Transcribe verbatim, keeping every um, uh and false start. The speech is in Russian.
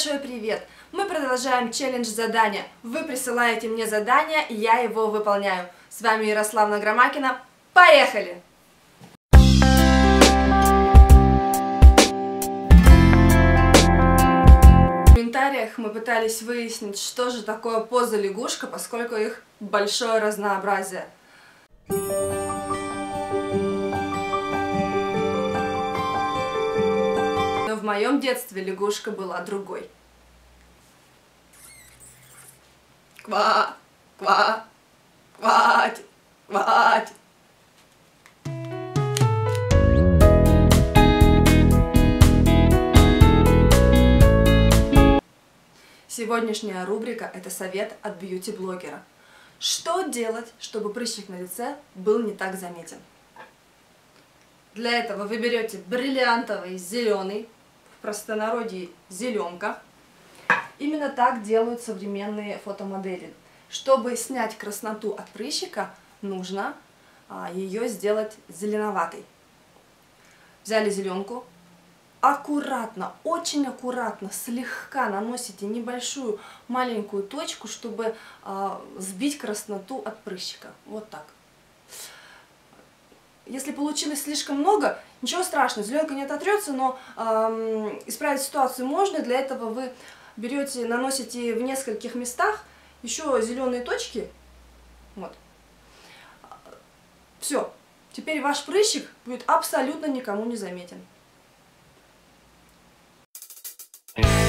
большой привет! Мы продолжаем челлендж задания. Вы присылаете мне задание, и я его выполняю. С вами Ярославна Громакина. Поехали! В комментариях мы пытались выяснить, что же такое поза лягушка, поскольку их большое разнообразие. Но в моем детстве лягушка была другой. Ква, ква, квать, квать. Сегодняшняя рубрика – это совет от бьюти-блогера. Что делать, чтобы прыщик на лице был не так заметен? Для этого вы берете бриллиантовый зеленый, в простонародье зеленка. Именно так делают современные фотомодели. Чтобы снять красноту от прыщика, нужно а, ее сделать зеленоватой. Взяли зеленку, аккуратно, очень аккуратно, слегка наносите небольшую маленькую точку, чтобы а, сбить красноту от прыщика. Вот так. Если получилось слишком много, ничего страшного, зеленка не ототрется, но э, исправить ситуацию можно. Для этого вы берете, наносите в нескольких местах еще зеленые точки. Вот. Все. Теперь ваш прыщик будет абсолютно никому не заметен.